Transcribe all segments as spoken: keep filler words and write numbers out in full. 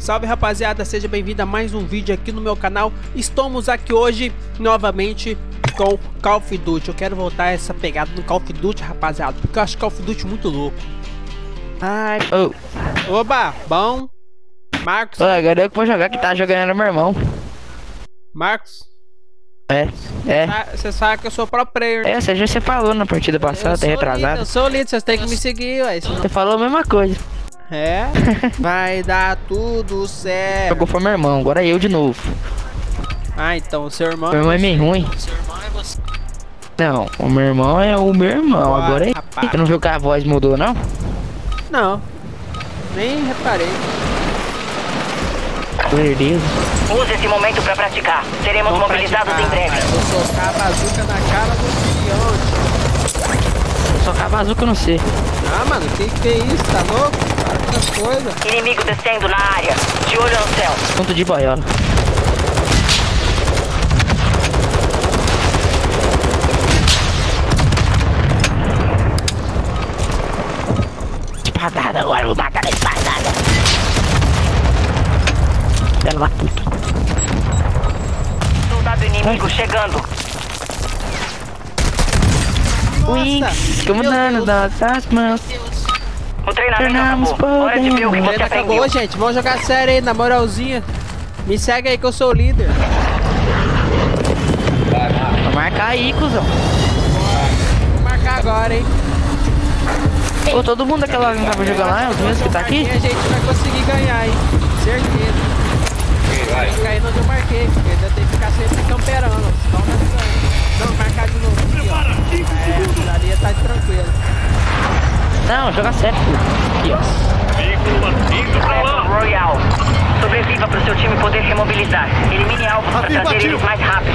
Salve rapaziada, seja bem-vindo a mais um vídeo aqui no meu canal. Estamos aqui hoje novamente com Call of Duty. Eu quero voltar essa pegada no Call of Duty, rapaziada, porque eu acho Call of Duty muito louco. Ai, oh. Oba, bom. Marcos. Ô, agora eu que vou jogar, que tá jogando era meu irmão. Marcos. É, é. Você sabe que eu sou pro player. É, você já se falou na partida passada, tá retrasado. Eu sou líder, vocês têm que me seguir, ué. Você falou a mesma coisa. É? Vai dar tudo certo. Jogou foi meu irmão, agora é eu de novo. Ah, então o seu irmão. Meu irmão é meio ruim. Seu irmão é você. Não, o meu irmão é o meu irmão, Uai, agora é. rapaz. Você não viu que a voz mudou, não? Não. Nem reparei. Beleza. Use esse momento pra praticar. Seremos Vamos mobilizados praticar. em breve. Vou socar a bazuca na cara do gigante. Só que a bazuca eu não sei. Ah, mano, que que é isso? Tá louco? Para com essas coisas. Inimigo descendo na área. De olho no céu. Ponto de boiola. Espadada agora, vou matar a espadada. Ela lá, puta. Soldado inimigo Ai. chegando. Wings, comandando das mãos. O treinamento acabou. Hora de ver o que O você treino aprendeu. acabou, gente. Vamos jogar sério aí, na moralzinha. Me segue aí que eu sou o líder. Vou marcar aí, cuzão. Vou marcar agora, hein. Pô, todo mundo daquela hora não tava jogando lá, é os mesmos que tá aqui? A gente vai conseguir ganhar, hein. Certeza. Vai cair onde eu marquei, porque ainda tem que ficar sempre camperando. Senão não ganha. Não, marcar de novo aqui, ó. É, ali tá tranquilo. Não, joga sério, filho. Aqui, ó. Battle Royale. Sobreviva pro seu time poder remobilizar. Elimine alvos pra trazer eles mais rápido.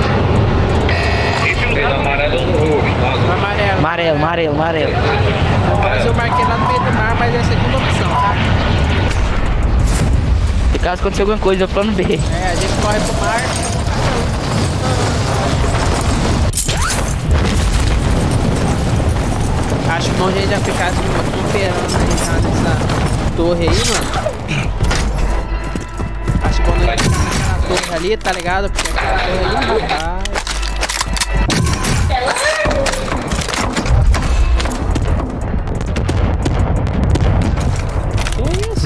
Amarelo. Amarelo, amarelo, amarelo. Mas eu marquei lá no meio do mar, mas é a segunda opção, tá? Se caso acontecer alguma coisa, é o plano B. É, a gente corre pro mar. Acho que não, a gente vai ficar assim, camperando aí tá, nessa torre aí, mano. Acho que quando a gente ficar naquela torre ali, tá ligado? Porque aquela torre ali, rapaz. Que isso?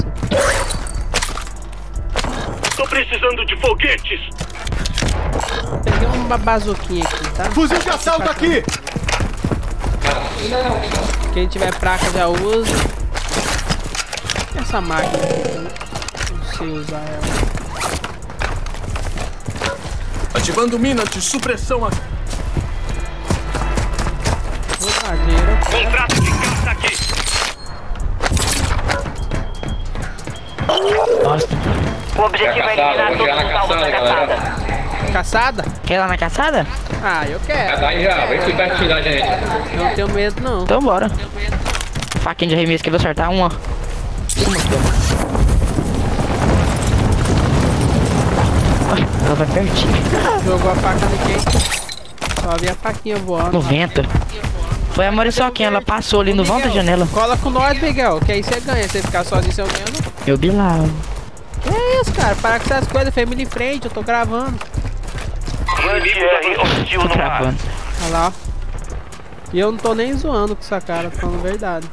Tô precisando de foguetes. Peguei uma bazuquinha aqui, tá? Fuzil de assalto aqui. Quem tiver praca já usa. Essa máquina aqui, não sei usar ela. Ativando mina de supressão aqui. Rodadeira. Contrato de caça aqui. Nossa. O objetivo é eliminar todos os alvos da caçada. Caçada? Quer ir lá na caçada? Ah, eu quero. Daí já, vem se pertinho da gente. Eu não tenho medo, não. Então bora. Faquinha de arremesso que eu vou acertar uma. Uma aqui, ó. Ela vai pertinho. Jogou a faca no quem? Só vi a faquinha voando. No vento. Foi a Mariçoquinha, ela passou ali no vão da janela. Cola com nós, Miguel, que aí você ganha. Se ficar sozinho, você ganha. Eu Bilal. Que é isso, cara? Para com essas coisas, família em frente, eu tô gravando. Tô travando. Olha lá, ó. E eu não tô nem zoando com essa cara, tô falando a verdade.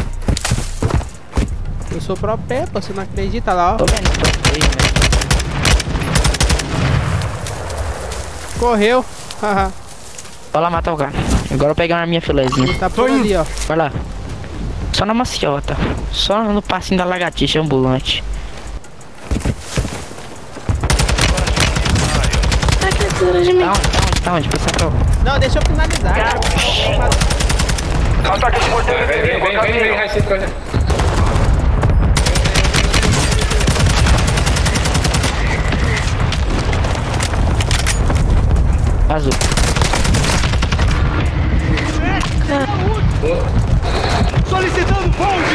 Eu sou pro pé, pô, você não acredita, olha lá, ó. Tô vendo isso aí, né? Correu. Haha. Vai lá matar o cara. Agora eu vou pegar uma minha filezinha. Tá por ali, ó. Vai lá. Só na maciota. Só no passinho da lagartixa ambulante. Tá onde? Tá onde? Tá onde? Pensar Não, deixa eu finalizar. Ataque de morteiro Vem, vem, vem, vem, vem, Raicinho, coisa. azul. Solicitando ponte.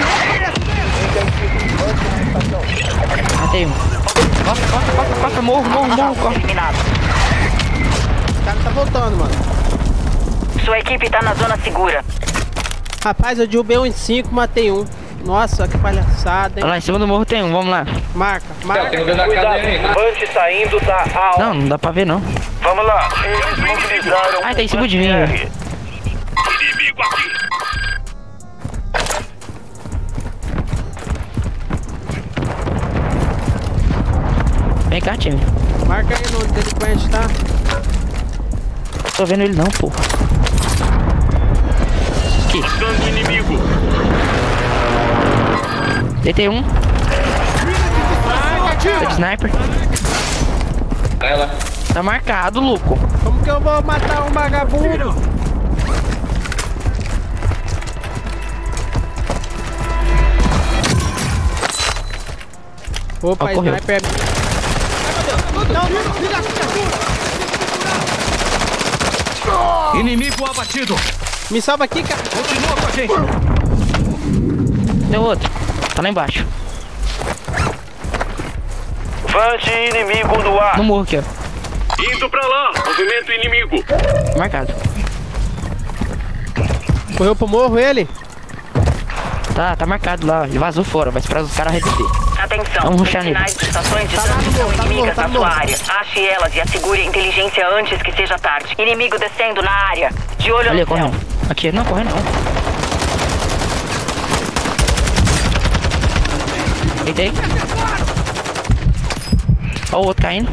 Matei um. Corta, corta, corta, corta, morro, morro, morro, corta. Eliminado. O cara tá voltando, mano. Sua equipe tá na zona segura. Rapaz, eu derrubei um em cinco, matei um. Nossa, que palhaçada, hein? Lá em cima do morro tem um, vamos lá. Marca, Tem marca. um dentro da casa aí. Vante saindo da A. Não, não dá pra ver não. Vamos lá. Eles mobilizaram. Ai, tá em cima de mim, R. velho. Inimigo aqui. Vem cá, time. Marca aí no delinquente, tá? Tô vendo ele não, pô. Aqui. Buscando inimigo. Deitei um. Tá de sniper. Vai lá. Tá marcado, louco. Como que eu vou matar um vagabundo? Opa, Ó, correu. sniper. Inimigo abatido. Me salva aqui, cara. Continua com a gente. Tem outro. Tá lá embaixo. Vante inimigo no ar. No morro aqui, ó. Indo pra lá. Movimento inimigo. Marcado. Correu pro morro ele? Tá, tá marcado lá. Ele vazou fora. Vai esperar os caras reviver. Atenção, Vamos tem rushar nele. sinais de estações de Tá lá no transmissão morro, tá no inimigas morro, tá na no sua morro. área. Ache elas e assegure a inteligência antes que seja tarde. Inimigo descendo na área. De olho Ali, no céu. correndo. Aqui, não, correndo não. Deitei. Ó o outro caindo.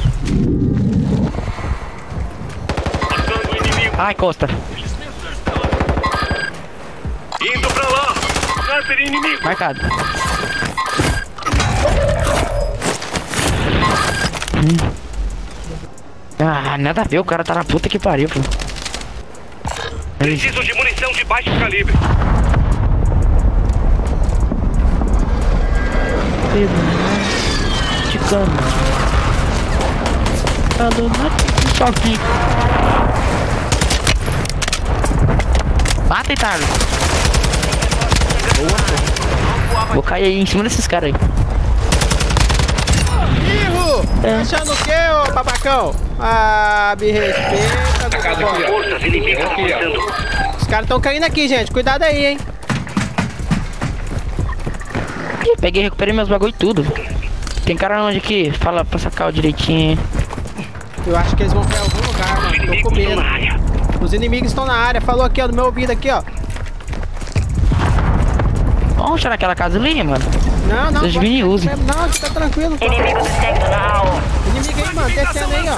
Buscando inimigo. Ai, Costa. Indo pra lá. Sniper inimigo. Marcado. Hum. Ah, nada a ver, o cara tá na puta que pariu, pô. Preciso de munição de baixo calibre. De cama. Só aqui. Mata, Itália. Vou cair aí em cima desses caras aí. Irro! É. Achando o quê, ô babacão? Ah, me respeita, A casa aqui, ó. Forças inimigas Aqui, ó. avançando. Os caras tão caindo aqui, gente. Cuidado aí, hein? Ih, peguei, recuperei meus bagulho e tudo. Tem cara onde aqui? Fala pra sacar o direitinho. Eu acho que eles vão pra algum lugar, mano. Tô com medo. Os inimigos estão na área. Falou aqui, ó, no meu ouvido aqui, ó. Vamos achar naquela casa ali, mano. Não, não. Vocês pode- me usem. Não, tá tranquilo. Inimigo descendo na A. Inimigo aí, mano. Descendo aí, ó.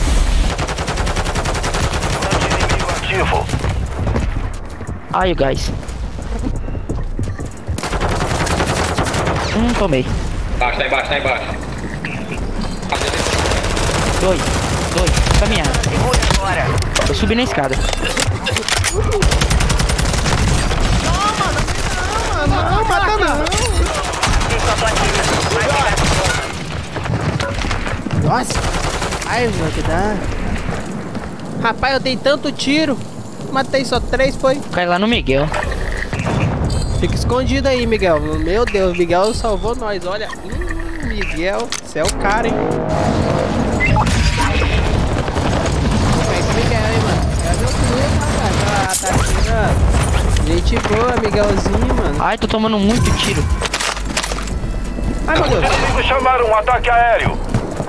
Vante inimigo ativo. Ai, guys. Hum, tomei. Embaixo, tá embaixo, tá embaixo. Dois. Dois. Caminhar. Segure agora. Eu subi na escada. Não, não, mata não. Fica a batida. Vai pegar. Nossa. Ai, meu, que dá. Rapaz, eu dei tanto tiro. Matei só três, foi. Cai lá no Miguel. Fica escondido aí, Miguel. Meu Deus, Miguel salvou nós. Olha. Hum, Miguel, você é o cara, hein? Esse Miguel aí, mano. Cadê o primeiro, rapaz? Ah, tá tirando. Gente boa, Miguelzinho, mano. Ai, tô tomando muito tiro. Ai, meu Deus. Inimigos chamaram um ataque aéreo.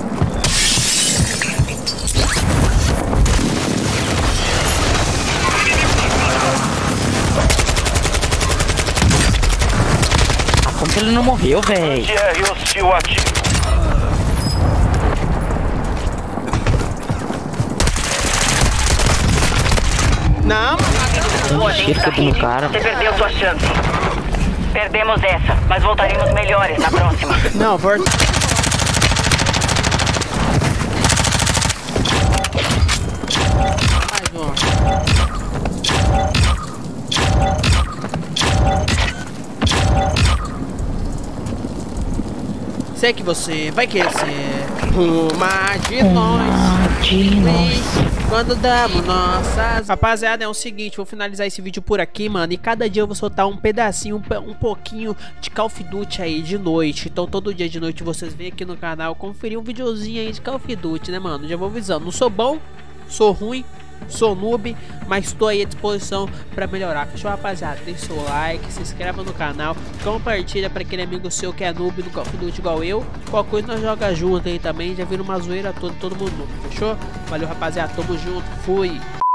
Ah, como que ele não morreu, véi? T R hostil ativo. Não, O agente Chifre tá do hit. cara. Você perdeu sua chance. Perdemos essa, mas voltaremos melhores na próxima. não, for... Mais um. Sei que você vai querer ser uma de nós. De nós. Quando damos nossas... Rapaziada, é o seguinte, vou finalizar esse vídeo por aqui, mano. E cada dia eu vou soltar um pedacinho, um, pe- um pouquinho de Call of Duty aí de noite. Então todo dia de noite vocês vêm aqui no canal conferir um videozinho aí de Call of Duty, né, mano? Já vou avisando, não sou bom, sou ruim, Sou noob, mas estou aí à disposição para melhorar. Fechou, rapaziada? Deixa o like, se inscreva no canal, compartilha para aquele amigo seu que é noob no Call of Duty igual eu. Qualquer coisa nós joga junto aí também, já vira uma zoeira toda, todo mundo noob, fechou? Valeu, rapaziada, tamo junto, fui!